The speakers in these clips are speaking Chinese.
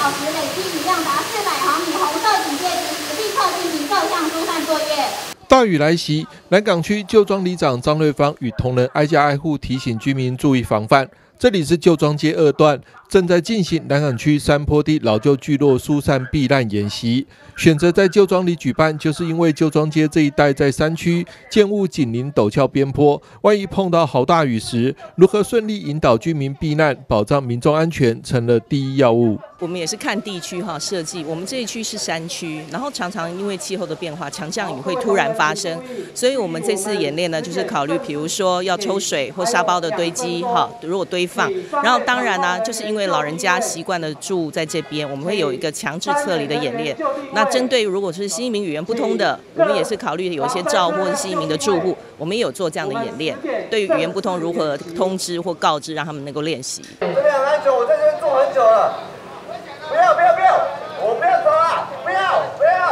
小时累积雨量达400毫米，红色警戒值时立刻进行各项疏散作业。 大雨来袭，南港区旧庄里长张瑞芳与同仁挨家挨户提醒居民注意防范。这里是旧庄街2段，正在进行南港区山坡地老旧聚落疏散避难演习。选择在旧庄里举办，就是因为旧庄街这一带在山区，建物紧邻陡峭边坡，万一碰到好大雨时，如何顺利引导居民避难，保障民众安全，成了第一要务。 我们也是看地区设计，我们这一区是山区，然后常常因为气候的变化，强降雨会突然发生，所以我们这次演练呢，就是考虑，比如说要抽水或沙包的堆积，如果堆放，然后当然呢，就是因为老人家习惯的住在这边，我们会有一个强制撤离的演练。那针对如果是新移民语言不通的，我们也是考虑有一些照或者新移民的住户，我们也有做这样的演练，对于语言不通如何通知或告知，让他们能够练习。 这边很安全，我在这边坐很久了。不要！我不要走啊！不要！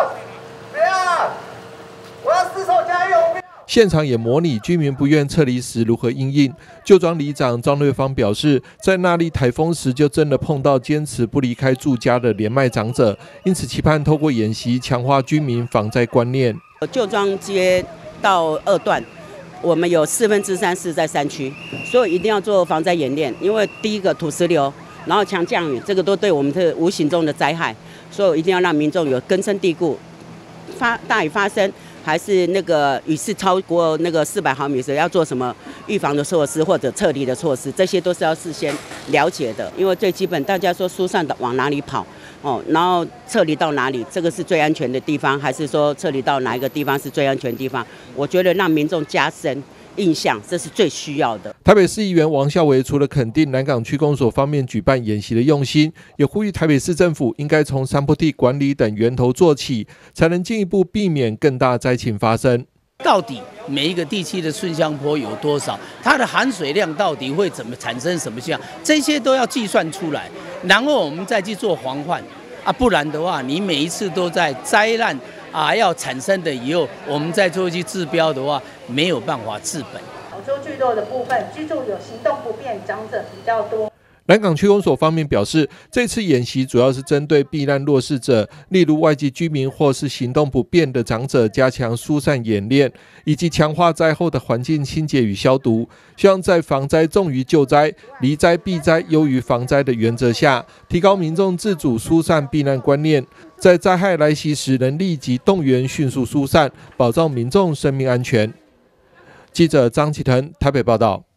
我要4手加油！ 现场也模拟居民不愿撤离时如何因应。旧庄里长张瑞芳表示，在那莉台风时就真的碰到坚持不离开住家的年迈长者，因此期盼透过演习强化居民防灾观念。 旧庄街到2段，我们有3/4是在山区，所以一定要做防灾演练。因为第一个土石流，然后强降雨，这个都对我们是无形中的灾害，所以一定要让民众有根深蒂固。大雨发生，还是那个雨势超过那个400毫米时，要做什么预防的措施或者撤离的措施，这些都是要事先了解的。因为最基本，大家说疏散的往哪里跑，然后撤离到哪里，这个是最安全的地方，还是说撤离到哪一个地方是最安全的地方？我觉得让民众加深印象，这是最需要的。 台北市议员王孝维除了肯定南港区公所方面举办演习的用心，也呼吁台北市政府应该从山坡地管理等源头做起，才能进一步避免更大灾情发生。 到底每一个地区的顺向坡有多少？它的含水量到底会怎么产生什么现象？这些都要计算出来，然后我们再去做防范啊，不然的话，你每一次都在灾难要产生的以后，我们再做去治标的话，没有办法治本。 老旧聚落的部分，居住有行动不便长者比较多。 南港区公所方面表示，这次演习主要是针对避难弱势者，例如外籍居民或是行动不便的长者，加强疏散演练，以及强化灾后的环境清洁与消毒。希望在防灾重于救灾、离灾避灾优于防灾的原则下，提高民众自主疏散避难观念，在灾害来袭时能立即动员迅速疏散，保障民众生命安全。记者张启腾台北报道。